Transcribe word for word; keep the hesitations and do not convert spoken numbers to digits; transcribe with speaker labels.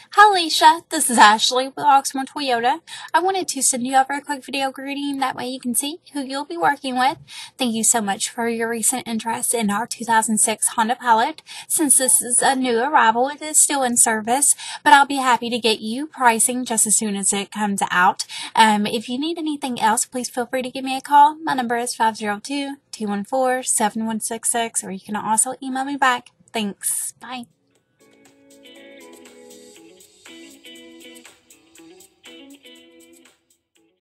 Speaker 1: Hi Aleesha, this is Ashley with Oxmoor Toyota. I wanted to send you over a quick video greeting, that way you can see who you'll be working with. Thank you so much for your recent interest in our two thousand six Honda Pilot. Since this is a new arrival, it is still in service, but I'll be happy to get you pricing just as soon as it comes out. Um, if you need anything else, please feel free to give me a call. My number is five zero two, two one four, seven one six six, or you can also email me back. Thanks. Bye.